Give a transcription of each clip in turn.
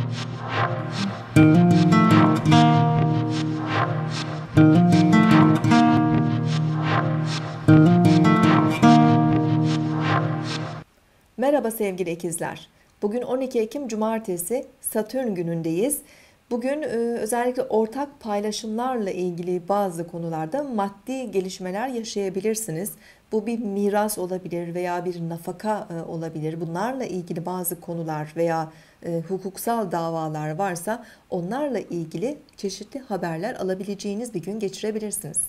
Merhaba sevgili ikizler. Bugün 12 Ekim Cumartesi, Satürn günündeyiz. Bugün özellikle ortak paylaşımlarla ilgili bazı konularda maddi gelişmeler yaşayabilirsiniz. Bu bir miras olabilir veya bir nafaka olabilir. Bunlarla ilgili bazı konular veya hukuksal davalar varsa onlarla ilgili çeşitli haberler alabileceğiniz bir gün geçirebilirsiniz.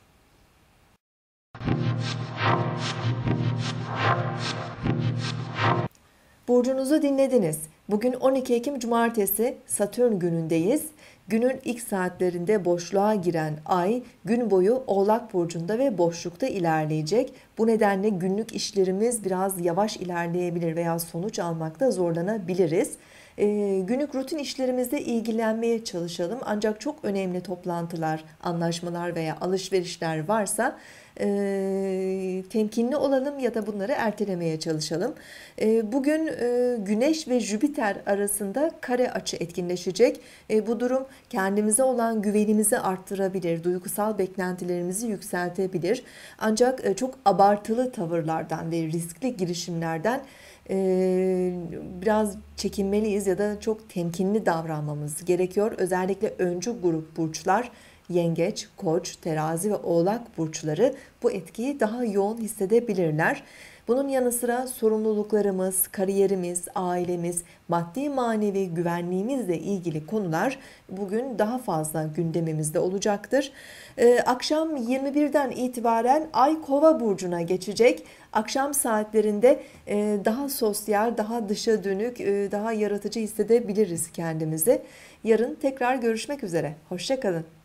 Burcunuzu dinlediniz. Bugün 12 Ekim Cumartesi, Satürn günündeyiz. Günün ilk saatlerinde boşluğa giren ay gün boyu Oğlak Burcu'nda ve boşlukta ilerleyecek. Bu nedenle günlük işlerimiz biraz yavaş ilerleyebilir veya sonuç almakta zorlanabiliriz. Günlük rutin işlerimizle ilgilenmeye çalışalım. Ancak çok önemli toplantılar, anlaşmalar veya alışverişler varsa temkinli olalım ya da bunları ertelemeye çalışalım. Bugün Güneş ve Jüpiter arasında kare açı etkinleşecek. Bu durum kendimize olan güvenimizi arttırabilir, duygusal beklentilerimizi yükseltebilir. Ancak çok abartılı tavırlardan ve riskli girişimlerden biraz çekinmeliyiz ya da çok temkinli davranmamız gerekiyor. Özellikle öncü grup burçlar, Yengeç, Koç, Terazi ve Oğlak burçları bu etkiyi daha yoğun hissedebilirler. Bunun yanı sıra sorumluluklarımız, kariyerimiz, ailemiz, maddi manevi güvenliğimizle ilgili konular bugün daha fazla gündemimizde olacaktır. Akşam 21'den itibaren Ay Kova burcuna geçecek. Akşam saatlerinde daha sosyal, daha dışa dönük, daha yaratıcı hissedebiliriz kendimizi. Yarın tekrar görüşmek üzere. Hoşça kalın.